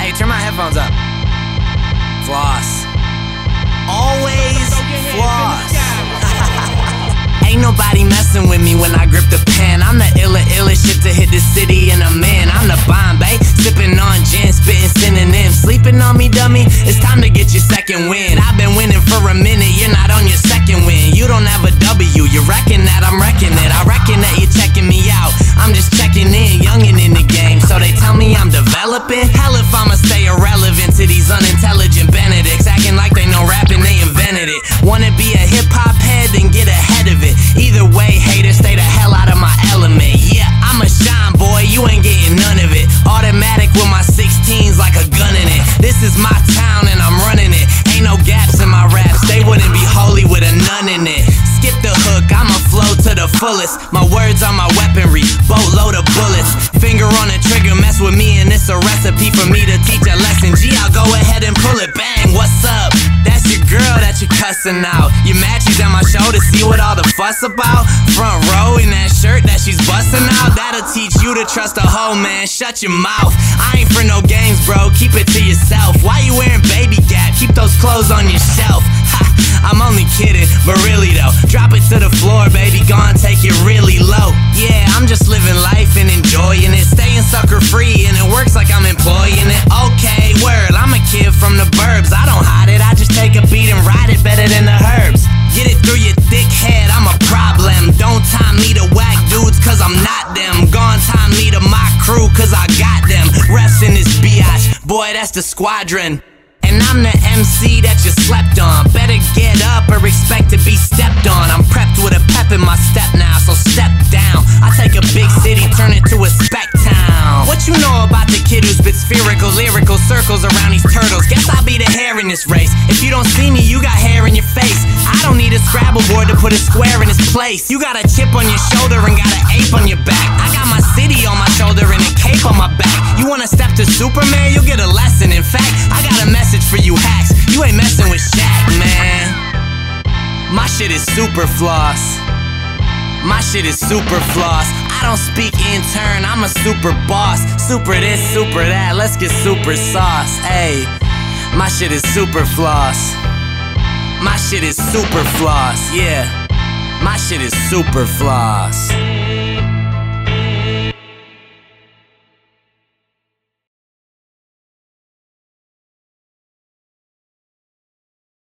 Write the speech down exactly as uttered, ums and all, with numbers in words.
Hey, turn my headphones up. Floss. Always floss. Ain't nobody messing with me when I grip the pen. I'm the illa illest shit to hit the city and I'm in. I'm the Bombay, sipping on gin, spitting synonyms. Sleeping on me, dummy, it's time to get your second win. I've been winning for a minute, you're not on your second win. You don't have a W, you reckon that I'm wrecking it. I reckon that you're checking me out, I'm just checking in. Youngin' in the game, so they tell me I'm developing. Hell if I'ma stay irrelevant to these unintelligent Benedicts, acting like they know rapping, they invented it. Wanna be a hip-hop head, then get ahead of it. Either way, haters, stay the hell out of my element. Yeah, I'm a shine boy, you ain't getting none of it. Automatic with my sixteens like a gun in it. This is my town and I'm running it. Ain't no gaps in my raps, they wouldn't be holy with a nun in it. Skip the hook, I'ma flow to the fullest. My words are my weaponry, boatload of bullets. Finger on the trigger, mess with me and it's a recipe for me to teach a lesson. Gee, I'll go ahead and pull it, bang, what's up? That's your girl that you cussing out. You mad she's at my show to see what all the fuss about? Front row in that shirt that she's busting out. That'll teach you to trust a hoe, man, shut your mouth. I ain't for no games, bro, keep it to yourself. Why you wearing baby gap? Keep those clothes on your shelf. Ha, I'm only kidding, but really though, drop it to the floor, baby, go and take it really low. Yeah, I'm just living life and enjoying it, staying sucker free and it works like I'm employing it. Okay, word, I'm a kid from the burbs, I don't hide it, I just take a beat and ride it better than the herbs. Get it through your thick head, I'm a problem. Don't tie me to whack dudes cause I'm not them. Gone tie me to my crew cause I got them. Refs in this biatch, boy that's the squadron. And I'm the M C that you slept on. Better get up or expect to be stepped on. I'm prepped with a pep in my step now, so step down. I take a big city, turn it to a spec town. What you know about the kid who spits spherical, lyrical circles around these turtles? Guess I'll be the hair in this race. If you don't see me, you got hair in your face. I don't need a Scrabble board to put a square in its place. You got a chip on your shoulder and got an ape on your back. I got my city on my shoulder and a cape on my back. You wanna step to Superman? You'll get a lesson. In fact, I got a message for you hacks. You ain't messing with Shaq, man. My shit is super floss. My shit is super floss. I don't speak in turn, I'm a super boss. Super this, super that, let's get super sauce. Ayy, my shit is super floss. My shit is super floss, yeah. My shit is super floss.